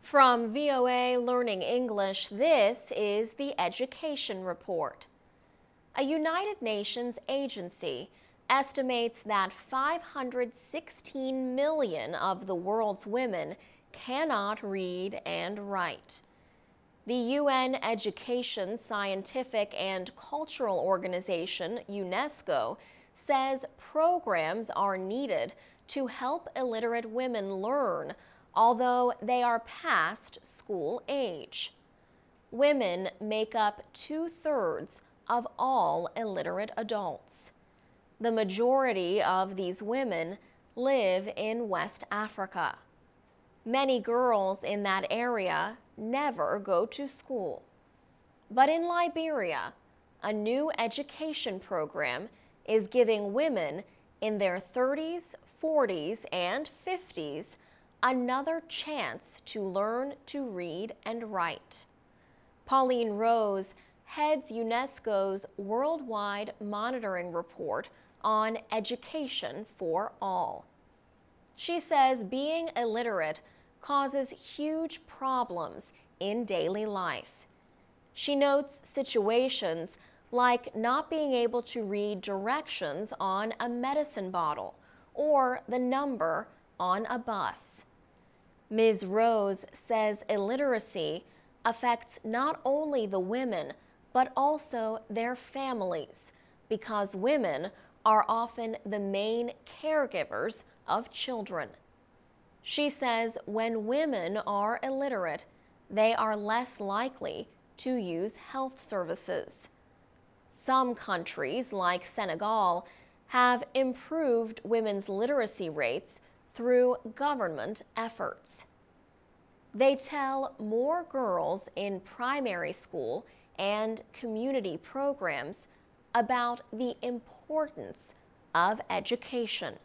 From VOA Learning English, this is the Education Report. A United Nations agency estimates that 516 million of the world's women cannot read and write. The UN Education, Scientific and Cultural Organization, UNESCO, says programs are needed to help illiterate women learn, although they are past school age. Women make up 2/3 of all illiterate adults. The majority of these women live in West Africa. Many girls in that area never go to school. But in Liberia, a new education program is giving women in their 30s, 40s, and 50s another chance to learn to read and write. Pauline Rose heads UNESCO's worldwide monitoring report on education for all. She says being illiterate causes huge problems in daily life. She notes situations like not being able to read directions on a medicine bottle or the number on a bus. Ms. Rose says illiteracy affects not only the women, but also their families, because women are often the main caregivers of children. She says when women are illiterate, they are less likely to use health services. Some countries, like Senegal, have improved women's literacy rates through government efforts. They tell more girls in primary school and community programs about the importance of education.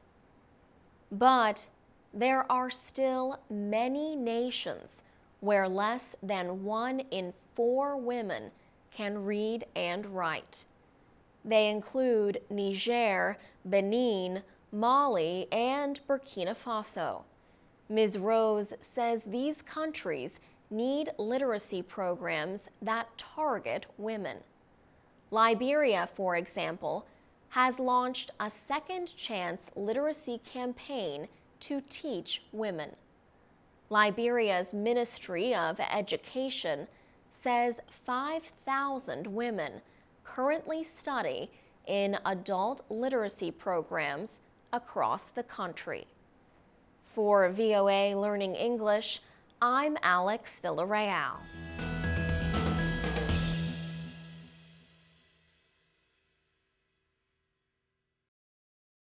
But there are still many nations where less than 1 in 4 women can read and write. They include Niger, Benin, Mali, and Burkina Faso. Ms. Rose says these countries need literacy programs that target women. Liberia, for example, has launched a Second Chance literacy campaign to teach women. Liberia's Ministry of Education says 5,000 women currently study in adult literacy programs across the country. For VOA Learning English, I'm Alex Villarreal.